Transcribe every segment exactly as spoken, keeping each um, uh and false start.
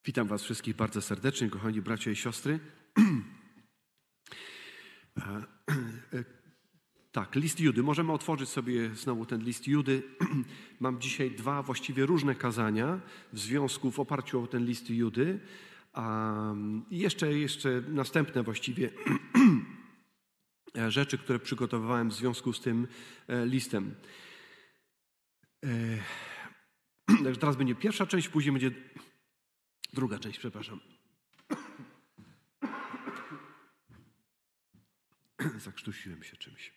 Witam Was wszystkich bardzo serdecznie, kochani bracia i siostry. Tak, list Judy. Możemy otworzyć sobie znowu ten list Judy. Mam dzisiaj dwa właściwie różne kazania w związku, w oparciu o ten list Judy. A jeszcze, jeszcze następne właściwie rzeczy, które przygotowywałem w związku z tym listem. Także teraz będzie pierwsza część, później będzie druga część, przepraszam. Zakrztusiłem się czymś.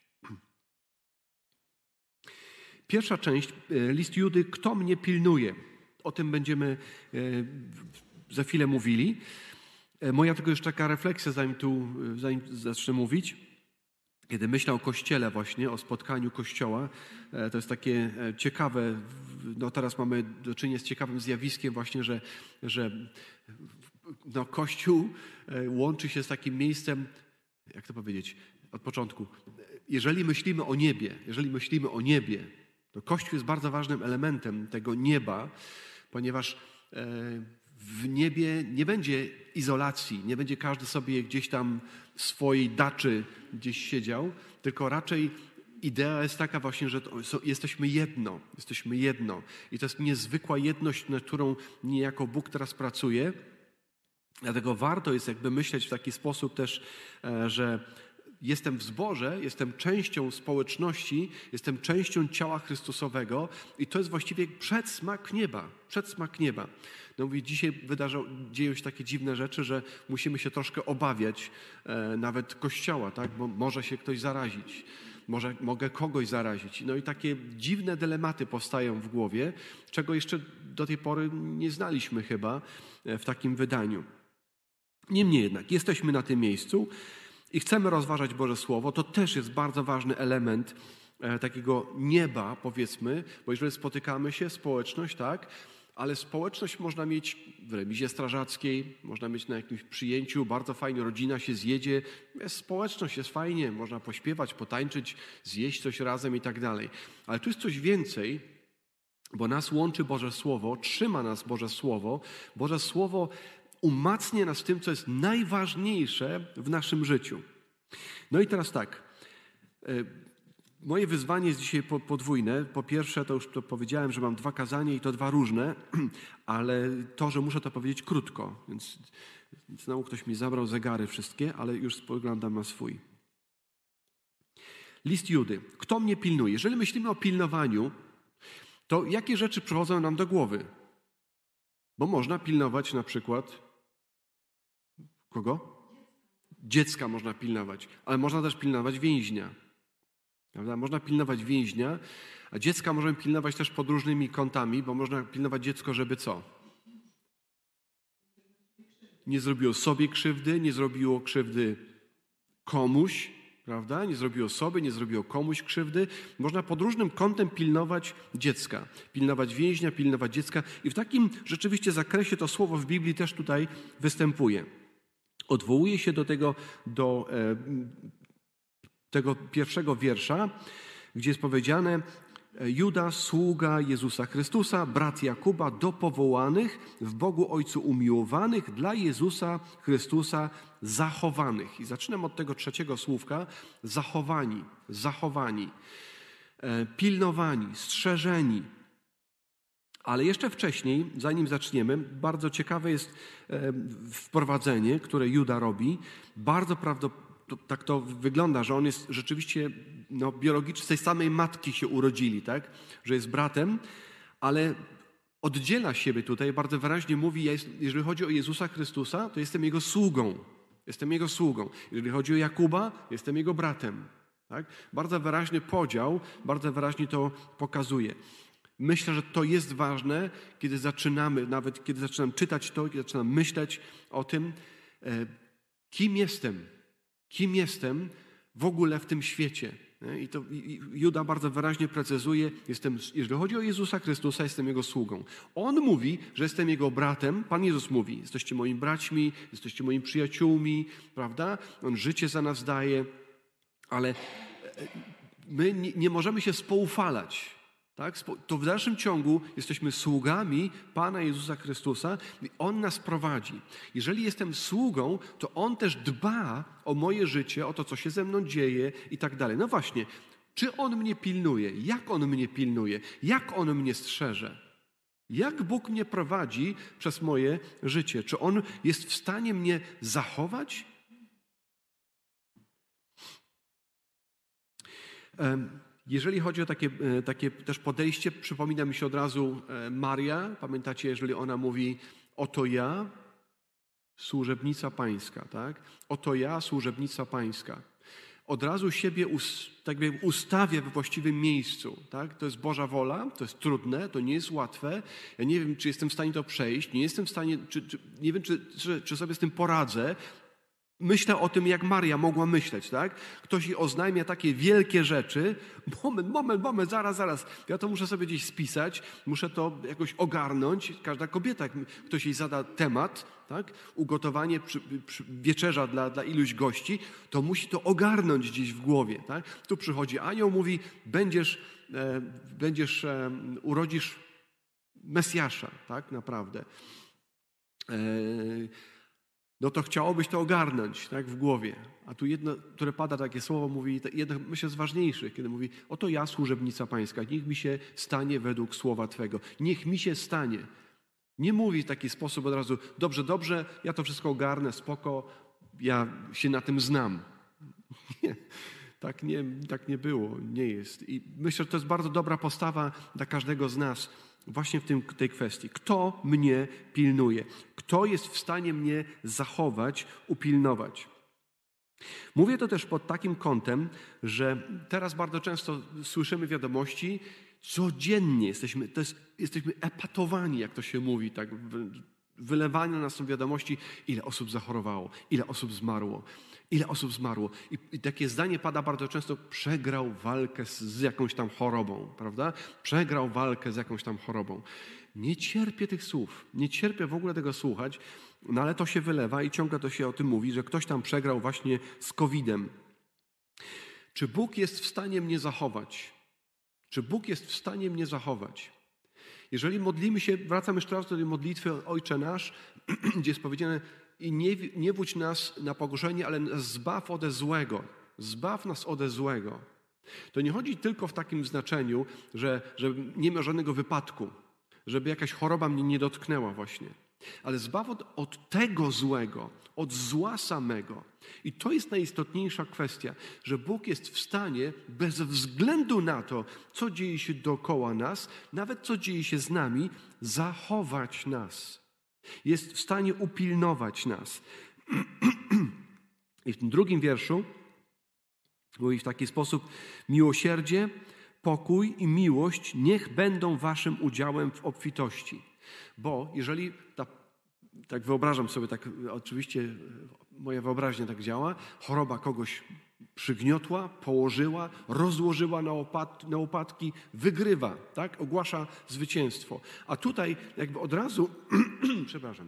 Pierwsza część, list Judy, kto mnie pilnuje? O tym będziemy za chwilę mówili. Moja tylko jeszcze taka refleksja, zanim tu zanim zacznę mówić. Kiedy myślę o Kościele właśnie, o spotkaniu Kościoła, to jest takie ciekawe, no teraz mamy do czynienia z ciekawym zjawiskiem właśnie, że, że no Kościół łączy się z takim miejscem, jak to powiedzieć, od początku. Jeżeli myślimy o niebie, jeżeli myślimy o niebie, to Kościół jest bardzo ważnym elementem tego nieba, ponieważ w niebie nie będzie izolacji, nie będzie każdy sobie gdzieś tam w swojej daczy gdzieś siedział, tylko raczej idea jest taka właśnie, że to, jesteśmy jedno, jesteśmy jedno. I to jest niezwykła jedność, nad którą niejako Bóg teraz pracuje. Dlatego warto jest jakby myśleć w taki sposób też, że jestem w zborze, jestem częścią społeczności, jestem częścią ciała Chrystusowego i to jest właściwie przedsmak nieba, przedsmak nieba. No mówię, dzisiaj wydarzą, dzieją się takie dziwne rzeczy, że musimy się troszkę obawiać e, nawet Kościoła, tak? Bo może się ktoś zarazić, może mogę kogoś zarazić. No i takie dziwne dylematy powstają w głowie, czego jeszcze do tej pory nie znaliśmy chyba w takim wydaniu. Niemniej jednak, jesteśmy na tym miejscu i chcemy rozważać Boże Słowo. To też jest bardzo ważny element e, takiego nieba, powiedzmy, bo jeżeli spotykamy się, społeczność, tak, ale społeczność można mieć w remizie strażackiej, można mieć na jakimś przyjęciu, bardzo fajnie, rodzina się zjedzie, jest społeczność, jest fajnie, można pośpiewać, potańczyć, zjeść coś razem i tak dalej. Ale tu jest coś więcej, bo nas łączy Boże Słowo, trzyma nas Boże Słowo. Boże Słowo umacnia nas w tym, co jest najważniejsze w naszym życiu. No i teraz tak, moje wyzwanie jest dzisiaj podwójne. Po pierwsze, to już to powiedziałem, że mam dwa kazania i to dwa różne, ale to, że muszę to powiedzieć krótko, więc znowu ktoś mi zabrał zegary wszystkie, ale już spoglądam na swój. List Judy. Kto mnie pilnuje? Jeżeli myślimy o pilnowaniu, to jakie rzeczy przychodzą nam do głowy? Bo można pilnować na przykład kogo? Dziecka można pilnować, ale można też pilnować więźnia. Prawda? Można pilnować więźnia, a dziecka możemy pilnować też pod różnymi kątami, bo można pilnować dziecko, żeby co? Nie zrobiło sobie krzywdy, nie zrobiło krzywdy komuś, prawda? Nie zrobiło sobie, nie zrobiło komuś krzywdy. Można pod różnym kątem pilnować dziecka, pilnować więźnia, pilnować dziecka i w takim rzeczywiście zakresie to słowo w Biblii też tutaj występuje. Odwołuje się do tego, do e, tego pierwszego wiersza, gdzie jest powiedziane: Juda, sługa Jezusa Chrystusa, brat Jakuba, do powołanych, w Bogu Ojcu umiłowanych, dla Jezusa Chrystusa zachowanych. I zaczynam od tego trzeciego słówka: zachowani, zachowani, e, pilnowani, strzeżeni. Ale jeszcze wcześniej, zanim zaczniemy, bardzo ciekawe jest e, wprowadzenie, które Juda robi. Bardzo prawdopodobnie To, tak to wygląda, że on jest rzeczywiście no, biologicznie z tej samej matki się urodzili, tak? Że jest bratem, ale oddziela siebie tutaj, bardzo wyraźnie mówi, ja jest, jeżeli chodzi o Jezusa Chrystusa, to jestem Jego sługą. Jestem Jego sługą. Jeżeli chodzi o Jakuba, jestem Jego bratem. Tak? Bardzo wyraźny podział, bardzo wyraźnie to pokazuje. Myślę, że to jest ważne, kiedy zaczynamy, nawet kiedy zaczynam czytać to, kiedy zaczynam myśleć o tym, e, kim jestem. Kim jestem w ogóle w tym świecie. I to Juda bardzo wyraźnie precyzuje, jestem, jeżeli chodzi o Jezusa Chrystusa, jestem Jego sługą. On mówi, że jestem Jego bratem. Pan Jezus mówi, jesteście moimi braćmi, jesteście moimi przyjaciółmi, prawda? On życie za nas daje, ale my nie, nie możemy się spoufalać. Tak? To w dalszym ciągu jesteśmy sługami Pana Jezusa Chrystusa i On nas prowadzi. Jeżeli jestem sługą, to On też dba o moje życie, o to, co się ze mną dzieje i tak dalej. No właśnie, czy On mnie pilnuje? Jak On mnie pilnuje? Jak On mnie strzeże? Jak Bóg mnie prowadzi przez moje życie? Czy On jest w stanie mnie zachować? Jeżeli chodzi o takie, takie też podejście, przypomina mi się od razu Maria. Pamiętacie, jeżeli ona mówi: oto ja, służebnica Pańska, tak? Oto ja, służebnica Pańska. Od razu siebie us, tak jakby ustawia we właściwym miejscu, tak? To jest Boża wola, to jest trudne, to nie jest łatwe. Ja nie wiem, czy jestem w stanie to przejść, nie jestem w stanie, czy, czy, nie wiem, czy, czy, czy sobie z tym poradzę. Myślę o tym, jak Maria mogła myśleć, tak? Ktoś jej oznajmia takie wielkie rzeczy. Moment, moment, moment, zaraz, zaraz. Ja to muszę sobie gdzieś spisać, muszę to jakoś ogarnąć. Każda kobieta, jak ktoś jej zada temat, tak? Ugotowanie, przy, przy, wieczerza dla, dla iluś gości, to musi to ogarnąć gdzieś w głowie, tak? Tu przychodzi anioł, mówi: będziesz, e, będziesz e, urodzisz Mesjasza, tak? Naprawdę. E, no to chciałobyś to ogarnąć, tak, w głowie. A tu jedno, które pada takie słowo, mówi, jedno, myślę, z ważniejszych, kiedy mówi: oto ja, służebnica Pańska, niech mi się stanie według słowa Twego. Niech mi się stanie. Nie mówi w taki sposób od razu: dobrze, dobrze, ja to wszystko ogarnę, spoko, ja się na tym znam. Nie, tak nie, tak nie było, nie jest. I myślę, że to jest bardzo dobra postawa dla każdego z nas, właśnie w tym, tej kwestii. Kto mnie pilnuje? Kto jest w stanie mnie zachować, upilnować? Mówię to też pod takim kątem, że teraz bardzo często słyszymy wiadomości, codziennie jesteśmy, to jest, jesteśmy epatowani, jak to się mówi, tak, wylewane na nas są wiadomości, ile osób zachorowało, ile osób zmarło, ile osób zmarło. I, i takie zdanie pada bardzo często: przegrał walkę z, z jakąś tam chorobą, prawda? Przegrał walkę z jakąś tam chorobą. Nie cierpię tych słów, nie cierpię w ogóle tego słuchać, no ale to się wylewa i ciągle to się o tym mówi, że ktoś tam przegrał właśnie z kowidem. Czy Bóg jest w stanie mnie zachować? Czy Bóg jest w stanie mnie zachować? Jeżeli modlimy się, wracam jeszcze raz do tej modlitwy Ojcze Nasz, gdzie jest powiedziane: i nie, nie wódź nas na pokuszenie, ale nas zbaw ode złego. Zbaw nas ode złego. To nie chodzi tylko w takim znaczeniu, że, że nie ma żadnego wypadku, żeby jakaś choroba mnie nie dotknęła właśnie. Ale zbaw od, od tego złego, od zła samego. I to jest najistotniejsza kwestia, że Bóg jest w stanie, bez względu na to, co dzieje się dookoła nas, nawet co dzieje się z nami, zachować nas. Jest w stanie upilnować nas. I w tym drugim wierszu mówi w taki sposób: miłosierdzie, pokój i miłość niech będą waszym udziałem w obfitości. Bo jeżeli, ta, tak wyobrażam sobie, tak oczywiście moja wyobraźnia tak działa, choroba kogoś przygniotła, położyła, rozłożyła na, opad, na upadki, wygrywa, tak? Ogłasza zwycięstwo. A tutaj jakby od razu, przepraszam,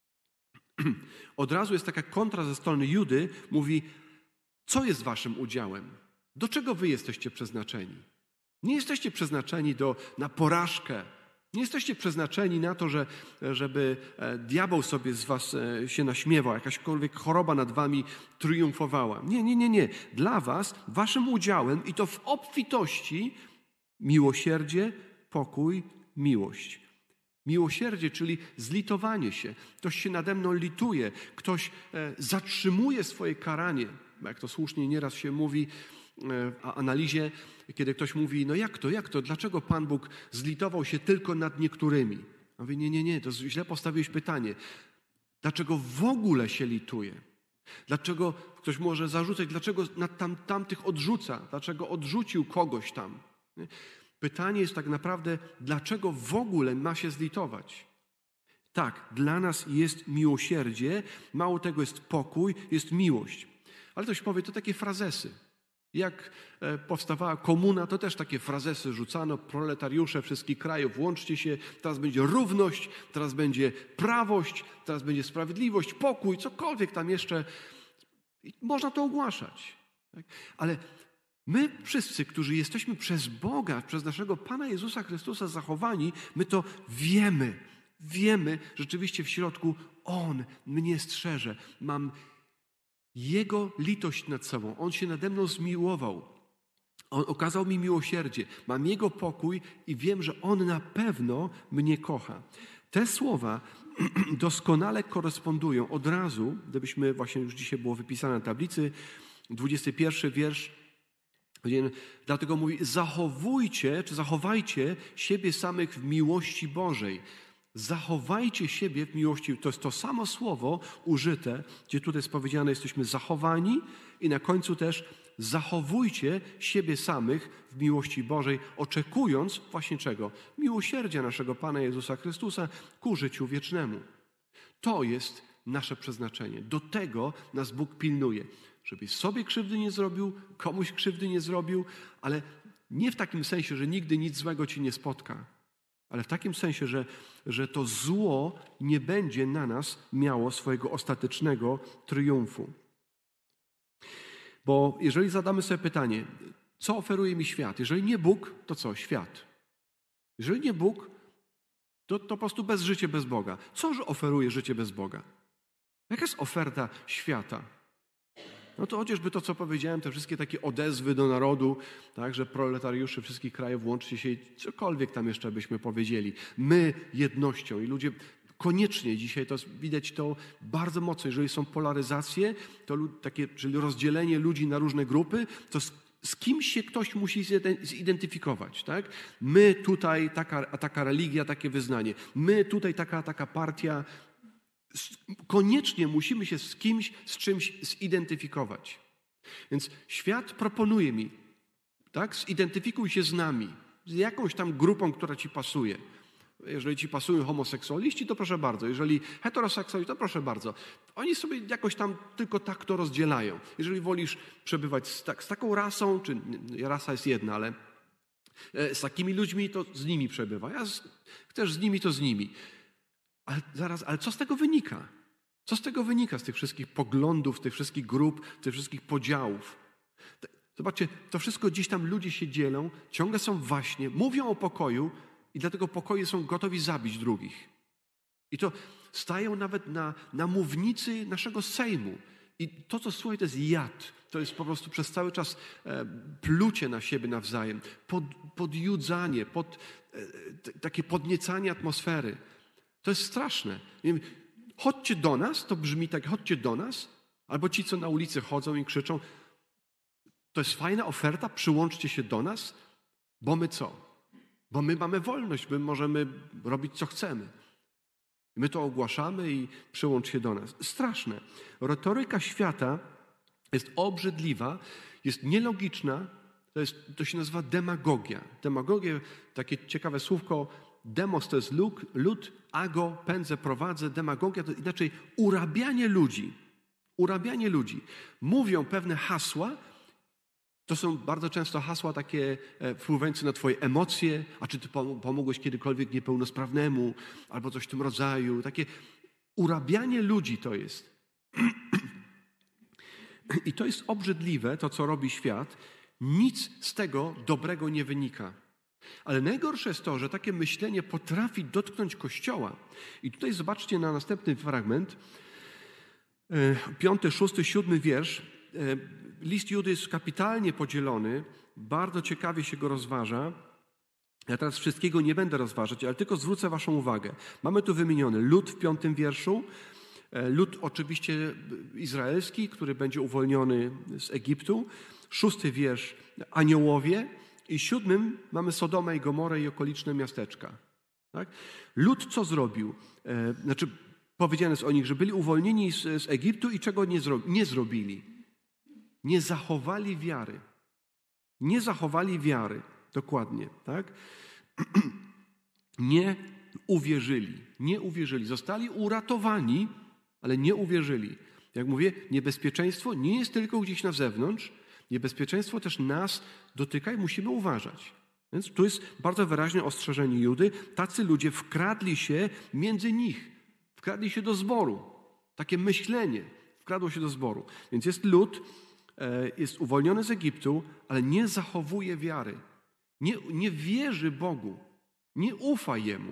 od razu jest taka kontra ze strony Judy, mówi: co jest waszym udziałem? Do czego wy jesteście przeznaczeni? Nie jesteście przeznaczeni do, na porażkę. Nie jesteście przeznaczeni na to, że, żeby diabeł sobie z was się naśmiewał, jakaśkolwiek choroba nad wami triumfowała. Nie, nie, nie, nie. Dla was, waszym udziałem, i to w obfitości, miłosierdzie, pokój, miłość. Miłosierdzie, czyli zlitowanie się. Ktoś się nade mną lituje, ktoś zatrzymuje swoje karanie. Jak to słusznie nieraz się mówi w analizie, kiedy ktoś mówi: no jak to, jak to, dlaczego Pan Bóg zlitował się tylko nad niektórymi? A mówię: nie, nie, nie, to źle postawiłeś pytanie. Dlaczego w ogóle się lituje? Dlaczego ktoś może zarzucać, dlaczego nad tam, tamtych odrzuca? Dlaczego odrzucił kogoś tam? Nie? Pytanie jest tak naprawdę, dlaczego w ogóle ma się zlitować? Tak, dla nas jest miłosierdzie, mało tego, jest pokój, jest miłość. Ale ktoś powie: to takie frazesy. Jak powstawała komuna, to też takie frazesy rzucano: proletariusze wszystkich krajów, łączcie się, teraz będzie równość, teraz będzie prawość, teraz będzie sprawiedliwość, pokój, cokolwiek tam jeszcze. I można to ogłaszać. Tak? Ale My wszyscy, którzy jesteśmy przez Boga, przez naszego Pana Jezusa Chrystusa zachowani, my to wiemy. Wiemy, rzeczywiście w środku On mnie strzeże. Mam Jego litość nad sobą. On się nade mną zmiłował. On okazał mi miłosierdzie. Mam Jego pokój i wiem, że On na pewno mnie kocha. Te słowa doskonale korespondują od razu, gdybyśmy właśnie już dzisiaj było wypisane na tablicy, dwudziesty pierwszy wiersz. Dlatego mówi, zachowujcie, czy zachowajcie siebie samych w miłości Bożej. Zachowajcie siebie w miłości. To jest to samo słowo użyte, gdzie tutaj jest powiedziane, jesteśmy zachowani i na końcu też zachowujcie siebie samych w miłości Bożej, oczekując właśnie czego? Miłosierdzia naszego Pana Jezusa Chrystusa ku życiu wiecznemu. To jest nasze przeznaczenie. Do tego nas Bóg pilnuje. Żebyś sobie krzywdy nie zrobił, komuś krzywdy nie zrobił, ale nie w takim sensie, że nigdy nic złego ci nie spotka, ale w takim sensie, że, że to zło nie będzie na nas miało swojego ostatecznego triumfu. Bo jeżeli zadamy sobie pytanie, co oferuje mi świat? Jeżeli nie Bóg, to co? Świat. Jeżeli nie Bóg, to, to po prostu bez życia, bez Boga. Co oferuje życie bez Boga? Jaka jest oferta świata? No to chociażby to, co powiedziałem, te wszystkie takie odezwy do narodu, tak, że proletariusze wszystkich krajów łączcie się i cokolwiek tam jeszcze byśmy powiedzieli. My jednością i ludzie koniecznie dzisiaj, to widać to bardzo mocno, jeżeli są polaryzacje, to takie, czyli rozdzielenie ludzi na różne grupy, to z, z kimś się ktoś musi zidentyfikować. Tak? My tutaj taka, taka religia, takie wyznanie. My tutaj taka, taka partia. Koniecznie musimy się z kimś, z czymś zidentyfikować. Więc świat proponuje mi, tak, zidentyfikuj się z nami, z jakąś tam grupą, która ci pasuje. Jeżeli ci pasują homoseksualiści, to proszę bardzo. Jeżeli heteroseksualiści, to proszę bardzo. Oni sobie jakoś tam tylko tak to rozdzielają. Jeżeli wolisz przebywać z, tak, z taką rasą, czy rasa jest jedna, ale z takimi ludźmi, to z nimi przebywaj. A z, chcesz z nimi, to z nimi. Ale zaraz, ale co z tego wynika? Co z tego wynika, z tych wszystkich poglądów, tych wszystkich grup, tych wszystkich podziałów? Zobaczcie, to wszystko gdzieś tam ludzie się dzielą, ciągle są właśnie, mówią o pokoju i dlatego pokoju są gotowi zabić drugich. I to stają nawet na, na mównicy naszego Sejmu. I to, co słuchaj, to jest jad. To jest po prostu przez cały czas e, plucie na siebie nawzajem, pod, podjudzanie, pod, e, t, takie podniecanie atmosfery. To jest straszne. Chodźcie do nas, to brzmi tak, chodźcie do nas, albo ci, co na ulicy chodzą i krzyczą, to jest fajna oferta, przyłączcie się do nas, bo my co? Bo my mamy wolność, my możemy robić, co chcemy. My to ogłaszamy i przyłącz się do nas. Straszne. Retoryka świata jest obrzydliwa, jest nielogiczna, to, jest, to się nazywa demagogia. Demagogia, takie ciekawe słówko, demos to jest lud, lud, ago, pędzę, prowadzę, demagogia to inaczej urabianie ludzi. Urabianie ludzi. Mówią pewne hasła, to są bardzo często hasła takie wpływające na twoje emocje, a czy ty pomogłeś kiedykolwiek niepełnosprawnemu, albo coś w tym rodzaju. Takie urabianie ludzi to jest. I to jest obrzydliwe, to co robi świat. Nic z tego dobrego nie wynika. Ale najgorsze jest to, że takie myślenie potrafi dotknąć Kościoła. I tutaj zobaczcie na następny fragment, piąty, szósty, siódmy wiersz. List Judy jest kapitalnie podzielony, bardzo ciekawie się go rozważa. Ja teraz wszystkiego nie będę rozważać, ale tylko zwrócę waszą uwagę. Mamy tu wymieniony lud w piątym wierszu, lud oczywiście izraelski, który będzie uwolniony z Egiptu, szósty wiersz aniołowie i siódmym mamy Sodomę i Gomorę i okoliczne miasteczka. Tak? Lud co zrobił? E, znaczy powiedziane jest o nich, że byli uwolnieni z, z Egiptu i czego nie, zro, nie zrobili? Nie zachowali wiary. Nie zachowali wiary. Dokładnie. Tak? Nie uwierzyli. Nie uwierzyli. Zostali uratowani, ale nie uwierzyli. Jak mówię, niebezpieczeństwo nie jest tylko gdzieś na zewnątrz. Niebezpieczeństwo też nas dotyka i musimy uważać. Więc tu jest bardzo wyraźne ostrzeżenie Judy. Tacy ludzie wkradli się między nich. Wkradli się do zboru. Takie myślenie wkradło się do zboru. Więc jest lud, jest uwolniony z Egiptu, ale nie zachowuje wiary. Nie, nie wierzy Bogu. Nie ufa Jemu.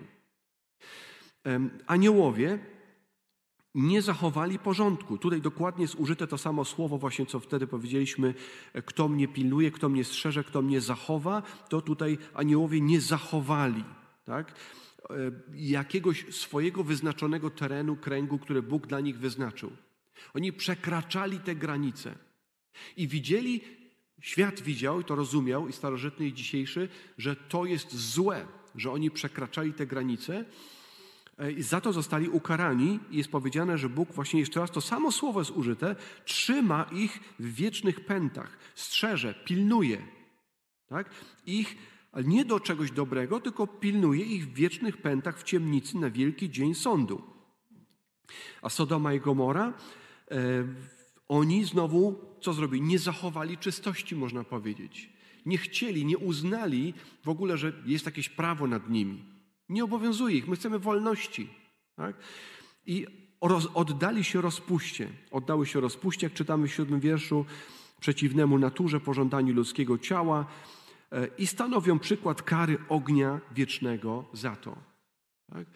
Aniołowie nie zachowali porządku. Tutaj dokładnie jest użyte to samo słowo, właśnie co wtedy powiedzieliśmy, kto mnie pilnuje, kto mnie strzeże, kto mnie zachowa, to tutaj aniołowie nie zachowali, tak? Jakiegoś swojego wyznaczonego terenu, kręgu, który Bóg dla nich wyznaczył. Oni przekraczali te granice i widzieli, świat widział i to rozumiał, i starożytny, i dzisiejszy, że to jest złe, że oni przekraczali te granice. I za to zostali ukarani i jest powiedziane, że Bóg właśnie jeszcze raz, to samo słowo jest użyte, trzyma ich w wiecznych pętach, strzeże, pilnuje, tak? Ich, ale nie do czegoś dobrego, tylko pilnuje ich w wiecznych pętach w ciemnicy na wielki dzień sądu. A Sodoma i Gomora, e, oni znowu, co zrobili? Nie zachowali czystości, można powiedzieć. Nie chcieli, nie uznali w ogóle, że jest jakieś prawo nad nimi. Nie obowiązuje ich. My chcemy wolności. Tak? I roz, oddali się rozpuście. Oddały się rozpuście, jak czytamy w siódmym wierszu, przeciwnemu naturze, pożądaniu ludzkiego ciała e, i stanowią przykład kary ognia wiecznego za to. Tak?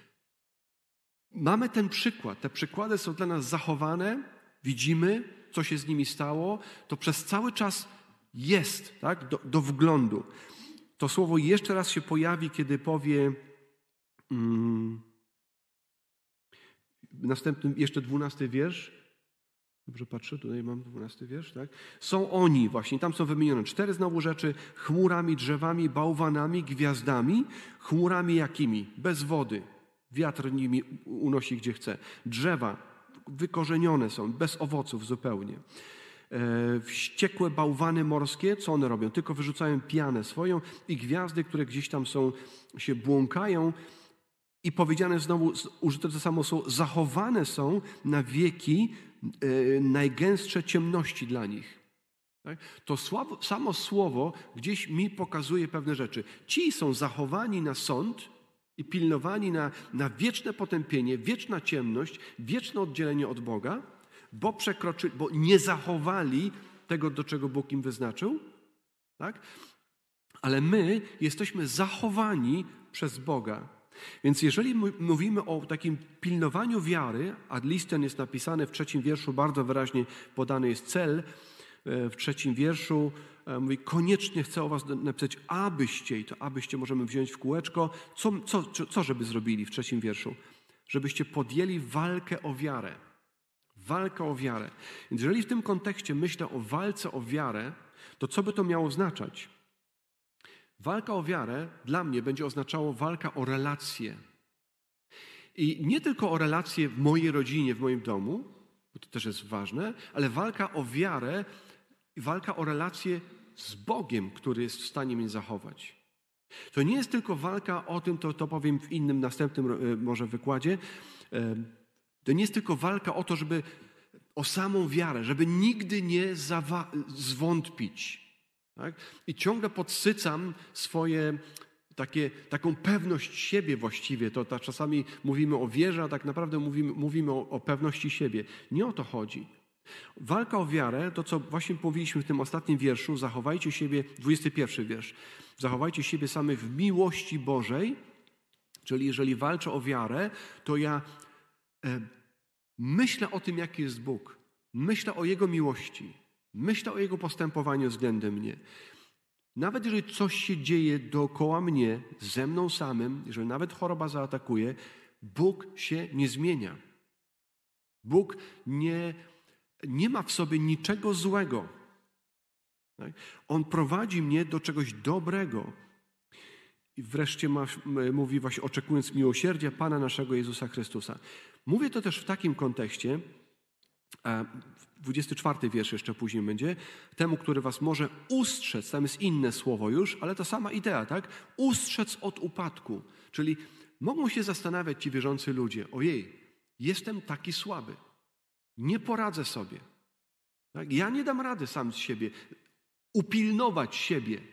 Mamy ten przykład. Te przykłady są dla nas zachowane. Widzimy, co się z nimi stało. To przez cały czas jest, tak? do, do wglądu. To słowo jeszcze raz się pojawi, kiedy powie hmm, następnym, jeszcze dwunasty wiersz. Dobrze patrzę, tutaj mam dwunasty wiersz, tak? Są oni, właśnie tam są wymienione cztery znowu rzeczy, chmurami, drzewami, bałwanami, gwiazdami. Chmurami jakimi? Bez wody. Wiatr nimi unosi gdzie chce. Drzewa wykorzenione są, bez owoców zupełnie. Wściekłe bałwany morskie, co one robią? Tylko wyrzucają pianę swoją i gwiazdy, które gdzieś tam są, się błąkają i powiedziane znowu, użyte to samo słowo, zachowane są na wieki e, najgęstsze ciemności dla nich. Tak? To sławo, samo słowo gdzieś mi pokazuje pewne rzeczy. Ci są zachowani na sąd i pilnowani na, na wieczne potępienie, wieczna ciemność, wieczne oddzielenie od Boga, bo przekroczyli, bo nie zachowali tego, do czego Bóg im wyznaczył, tak? Ale my jesteśmy zachowani przez Boga. Więc jeżeli mówimy o takim pilnowaniu wiary, a list ten jest napisany w trzecim wierszu, bardzo wyraźnie podany jest cel, w trzecim wierszu mówi, koniecznie chcę o was napisać, abyście, i to abyście możemy wziąć w kółeczko, co, co, co żeby zrobili w trzecim wierszu? Żebyście podjęli walkę o wiarę. Walka o wiarę. Więc jeżeli w tym kontekście myślę o walce o wiarę, to co by to miało oznaczać? Walka o wiarę dla mnie będzie oznaczało walka o relacje. I nie tylko o relacje w mojej rodzinie, w moim domu, bo to też jest ważne, ale walka o wiarę i walka o relacje z Bogiem, który jest w stanie mnie zachować. To nie jest tylko walka o tym, to, to powiem w innym, następnym może wykładzie, to nie jest tylko walka o to, żeby o samą wiarę, żeby nigdy nie zawa- zwątpić. Tak? I ciągle podsycam swoje takie, taką pewność siebie właściwie. To, to czasami mówimy o wierze, a tak naprawdę mówimy, mówimy o, o pewności siebie. Nie o to chodzi. Walka o wiarę, to co właśnie powiedzieliśmy w tym ostatnim wierszu, zachowajcie siebie, dwudziesty pierwszy wiersz, zachowajcie siebie samych w miłości Bożej, czyli jeżeli walczę o wiarę, to ja e, myślę o tym, jaki jest Bóg, myślę o Jego miłości, myślę o Jego postępowaniu względem mnie. Nawet jeżeli coś się dzieje dookoła mnie, ze mną samym, jeżeli nawet choroba zaatakuje, Bóg się nie zmienia. Bóg nie, nie ma w sobie niczego złego. Tak? On prowadzi mnie do czegoś dobrego. I wreszcie ma, mówi właśnie, oczekując miłosierdzia Pana naszego Jezusa Chrystusa. Mówię to też w takim kontekście, a dwudziesty czwarty wiersz jeszcze później będzie, temu, który was może ustrzec, tam jest inne słowo już, ale to sama idea, tak? Ustrzec od upadku. Czyli mogą się zastanawiać ci wierzący ludzie, ojej, jestem taki słaby, nie poradzę sobie. Tak? Ja nie dam rady sam z siebie upilnować siebie.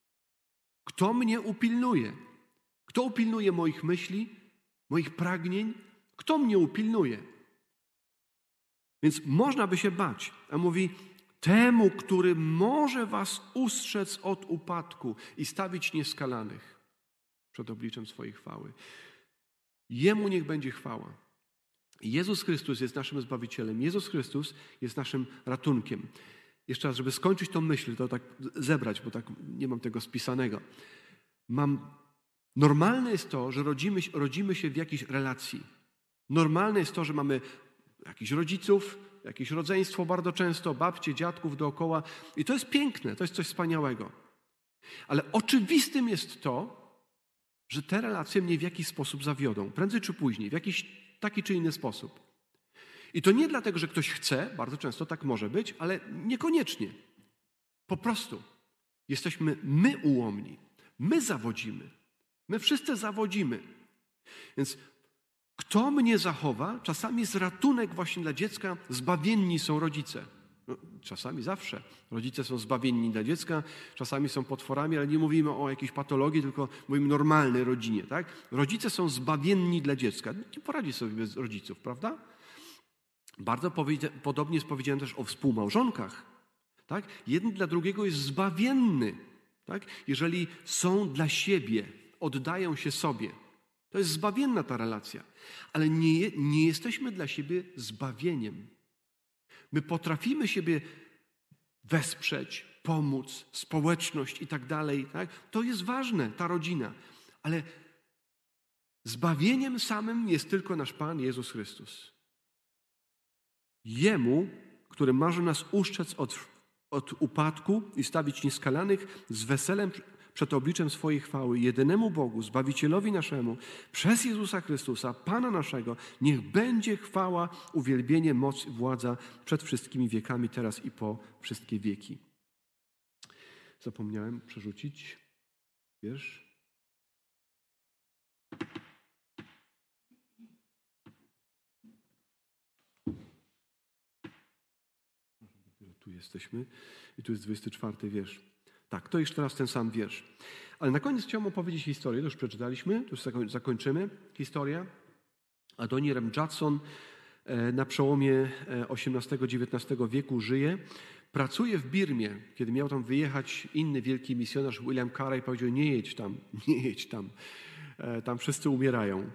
Kto mnie upilnuje? Kto upilnuje moich myśli, moich pragnień? Kto mnie upilnuje? Więc można by się bać. A mówi, temu, który może was ustrzec od upadku i stawić nieskalanych przed obliczem swojej chwały. Jemu niech będzie chwała. Jezus Chrystus jest naszym Zbawicielem. Jezus Chrystus jest naszym ratunkiem. Jeszcze raz, żeby skończyć tą myśl, to tak zebrać, bo tak nie mam tego spisanego. Mam, normalne jest to, że rodzimy, rodzimy się w jakiejś relacji. Normalne jest to, że mamy jakichś rodziców, jakieś rodzeństwo bardzo często, babcie, dziadków dookoła. I to jest piękne, to jest coś wspaniałego. Ale oczywistym jest to, że te relacje mnie w jakiś sposób zawiodą. Prędzej czy później, w jakiś taki czy inny sposób. I to nie dlatego, że ktoś chce, bardzo często tak może być, ale niekoniecznie. Po prostu jesteśmy my ułomni. My zawodzimy. My wszyscy zawodzimy. Więc kto mnie zachowa? Czasami jest ratunek właśnie dla dziecka. Zbawienni są rodzice. No, czasami zawsze. Rodzice są zbawienni dla dziecka, czasami są potworami, ale nie mówimy o jakiejś patologii, tylko mówimy o normalnej rodzinie. Tak? Rodzice są zbawienni dla dziecka. Nie poradzi sobie bez rodziców, prawda? Bardzo podobnie jest powiedziane też o współmałżonkach. Tak? Jeden dla drugiego jest zbawienny. Tak? Jeżeli są dla siebie, oddają się sobie. To jest zbawienna ta relacja. Ale nie, nie jesteśmy dla siebie zbawieniem. My potrafimy siebie wesprzeć, pomóc, społeczność i tak dalej. Tak? To jest ważne, ta rodzina. Ale zbawieniem samym jest tylko nasz Pan Jezus Chrystus. Jemu, który może nas uszczec od, od upadku i stawić nieskalanych z weselem przed obliczem swojej chwały, jedynemu Bogu, Zbawicielowi naszemu, przez Jezusa Chrystusa, Pana naszego, niech będzie chwała, uwielbienie, moc i władza przed wszystkimi wiekami, teraz i po wszystkie wieki. Zapomniałem przerzucić wiersz. Tu jesteśmy i tu jest dwudziesty czwarty wiersz. Tak, to jeszcze raz ten sam wiersz. Ale na koniec chciałbym opowiedzieć historię, to już przeczytaliśmy, to już zakończymy. Historia. Adoniram Judson na przełomie osiemnastego dziewiętnastego wieku żyje. Pracuje w Birmie. Kiedy miał tam wyjechać inny wielki misjonarz William Carey, powiedział: nie jedź tam, nie jedź tam. Tam wszyscy umierają.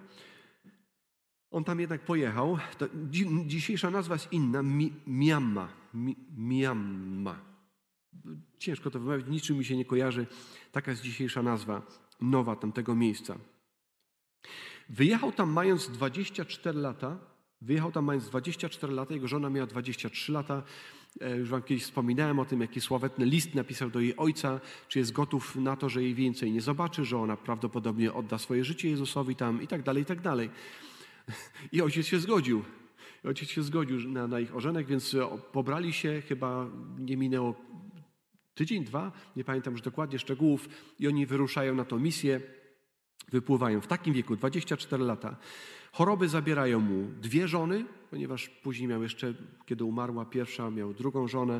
On tam jednak pojechał. To dzisiejsza nazwa jest inna. Mi, Myanmar. Mi, Myanmar. Ciężko to wymawiać, niczym mi się nie kojarzy. Taka jest dzisiejsza nazwa nowa tamtego miejsca. Wyjechał tam mając dwadzieścia cztery lata. Wyjechał tam mając dwadzieścia cztery lata. Jego żona miała dwadzieścia trzy lata. Już wam kiedyś wspominałem o tym, jaki sławetny list napisał do jej ojca, czy jest gotów na to, że jej więcej nie zobaczy, że ona prawdopodobnie odda swoje życie Jezusowi tam i tak dalej, i tak dalej. I ojciec się zgodził. Ojciec się zgodził na, na ich ożenek, więc pobrali się, chyba nie minęło tydzień, dwa, nie pamiętam już dokładnie szczegółów, i oni wyruszają na tą misję, wypływają w takim wieku, dwadzieścia cztery lata. Choroby zabierają mu dwie żony, ponieważ później miał jeszcze, kiedy umarła pierwsza, miał drugą żonę.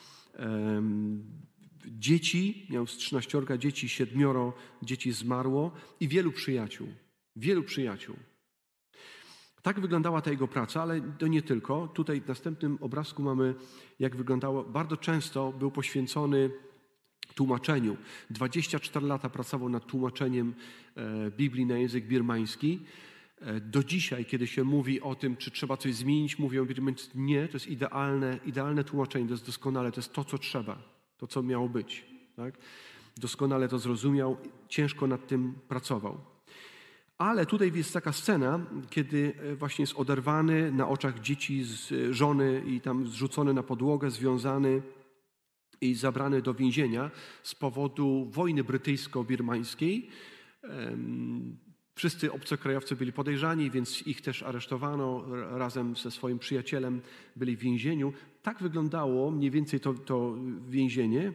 Um, dzieci, miał z trzynaściorga dzieci, siedmioro dzieci zmarło i wielu przyjaciół. Wielu przyjaciół. Tak wyglądała ta jego praca, ale to nie tylko. Tutaj w następnym obrazku mamy, jak wyglądało. Bardzo często był poświęcony tłumaczeniu. dwadzieścia cztery lata pracował nad tłumaczeniem Biblii na język birmański. Do dzisiaj, kiedy się mówi o tym, czy trzeba coś zmienić, mówią Birmańczycy: nie, to jest idealne, idealne tłumaczenie, to jest doskonale, to jest to, co trzeba, to, co miało być. Tak? Doskonale to zrozumiał, ciężko nad tym pracował. Ale tutaj jest taka scena, kiedy właśnie jest oderwany na oczach dzieci z żony i tam zrzucony na podłogę, związany i zabrany do więzienia z powodu wojny brytyjsko-birmańskiej. Wszyscy obcokrajowcy byli podejrzani, więc ich też aresztowano. Razem ze swoim przyjacielem byli w więzieniu. Tak wyglądało mniej więcej to, to więzienie.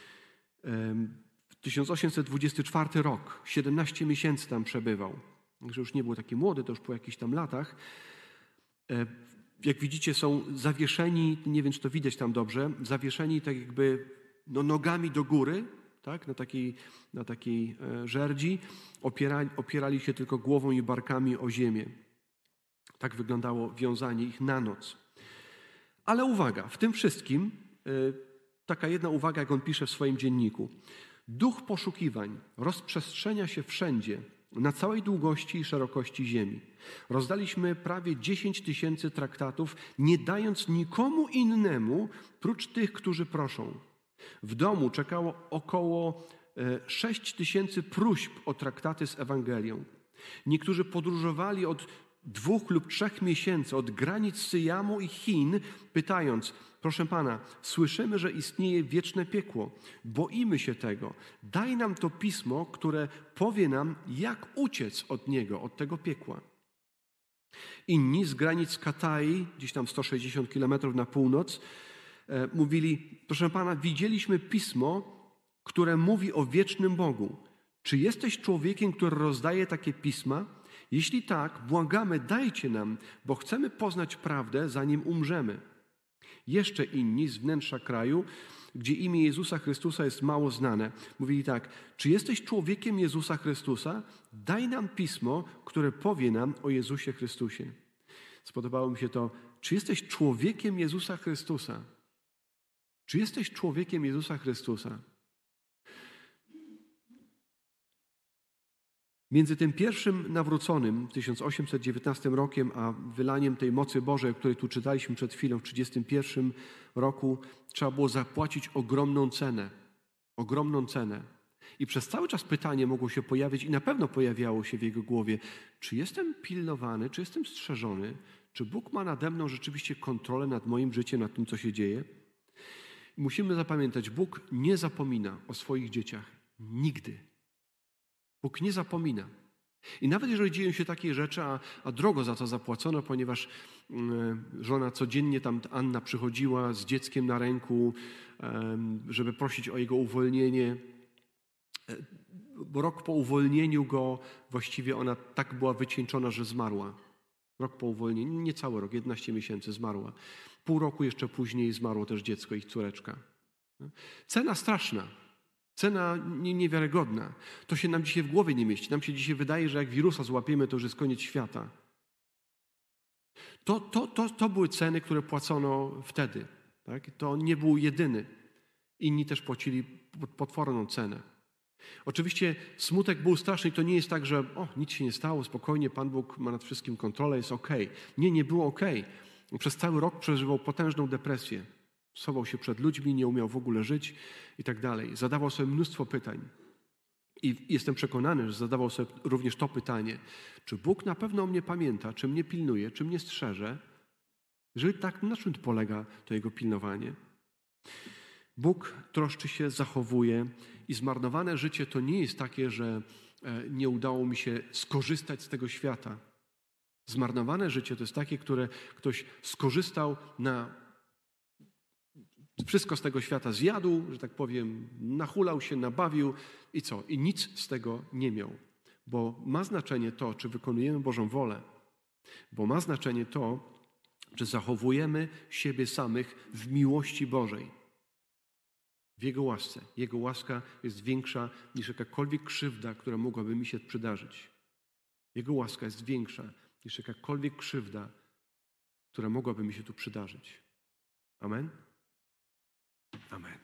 tysiąc osiemset dwudziesty czwarty rok, siedemnaście miesięcy tam przebywał. Także już nie był taki młody, to już po jakichś tam latach. Jak widzicie, są zawieszeni, nie wiem, czy to widać tam dobrze, zawieszeni tak jakby no, nogami do góry, tak, na takiej, na takiej żerdzi. Opierali, opierali się tylko głową i barkami o ziemię. Tak wyglądało wiązanie ich na noc. Ale uwaga, w tym wszystkim taka jedna uwaga, jak on pisze w swoim dzienniku. Duch poszukiwań rozprzestrzenia się wszędzie, na całej długości i szerokości ziemi. Rozdaliśmy prawie dziesięć tysięcy traktatów, nie dając nikomu innemu, prócz tych, którzy proszą. W domu czekało około sześć tysięcy próśb o traktaty z Ewangelią. Niektórzy podróżowali od dwóch lub trzech miesięcy od granic Syjamu i Chin, pytając: proszę Pana, słyszymy, że istnieje wieczne piekło. Boimy się tego. Daj nam to pismo, które powie nam, jak uciec od niego, od tego piekła. Inni z granic Katai, gdzieś tam sto sześćdziesiąt kilometrów na północ, e, mówili: proszę Pana, widzieliśmy pismo, które mówi o wiecznym Bogu. Czy jesteś człowiekiem, który rozdaje takie pisma? Jeśli tak, błagamy, dajcie nam, bo chcemy poznać prawdę, zanim umrzemy. Jeszcze inni z wnętrza kraju, gdzie imię Jezusa Chrystusa jest mało znane, mówili tak: czy jesteś człowiekiem Jezusa Chrystusa? Daj nam pismo, które powie nam o Jezusie Chrystusie. Spodobało mi się to: czy jesteś człowiekiem Jezusa Chrystusa? Czy jesteś człowiekiem Jezusa Chrystusa? Między tym pierwszym nawróconym, tysiąc osiemset dziewiętnastym rokiem, a wylaniem tej mocy Bożej, o której tu czytaliśmy przed chwilą, w trzydziestym pierwszym roku, trzeba było zapłacić ogromną cenę. Ogromną cenę. I przez cały czas pytanie mogło się pojawić i na pewno pojawiało się w jego głowie: czy jestem pilnowany, czy jestem strzeżony, czy Bóg ma nade mną rzeczywiście kontrolę nad moim życiem, nad tym, co się dzieje? I musimy zapamiętać, Bóg nie zapomina o swoich dzieciach. Nigdy. Bóg nie zapomina. I nawet jeżeli dzieją się takie rzeczy, a, a drogo za to zapłacono, ponieważ y, żona codziennie tam, Anna, przychodziła z dzieckiem na ręku, y, żeby prosić o jego uwolnienie. Y, bo rok po uwolnieniu go właściwie ona tak była wycieńczona, że zmarła. Rok po uwolnieniu, nie cały rok, jedenaście miesięcy zmarła. Pół roku jeszcze później zmarło też dziecko, ich córeczka. Cena straszna. Cena niewiarygodna. To się nam dzisiaj w głowie nie mieści. Nam się dzisiaj wydaje, że jak wirusa złapiemy, to już jest koniec świata. To, to, to, to były ceny, które płacono wtedy. Tak? To nie był jedyny. Inni też płacili potworną cenę. Oczywiście smutek był straszny i to nie jest tak, że o, nic się nie stało, spokojnie, Pan Bóg ma nad wszystkim kontrolę, jest okej. Nie, nie było okej. Przez cały rok przeżywał potężną depresję. Schował się przed ludźmi, nie umiał w ogóle żyć i tak dalej. Zadawał sobie mnóstwo pytań. I jestem przekonany, że zadawał sobie również to pytanie: czy Bóg na pewno o mnie pamięta, czy mnie pilnuje, czy mnie strzeże? Jeżeli tak, na czym polega to Jego pilnowanie? Bóg troszczy się, zachowuje i zmarnowane życie to nie jest takie, że nie udało mi się skorzystać z tego świata. Zmarnowane życie to jest takie, które ktoś skorzystał na wszystko z tego świata, zjadł, że tak powiem, nachulał się, nabawił i co? I nic z tego nie miał. Bo ma znaczenie to, czy wykonujemy Bożą wolę. Bo ma znaczenie to, czy zachowujemy siebie samych w miłości Bożej. W Jego łasce. Jego łaska jest większa niż jakakolwiek krzywda, która mogłaby mi się przydarzyć. Jego łaska jest większa niż jakakolwiek krzywda, która mogłaby mi się tu przydarzyć. Amen? Amen.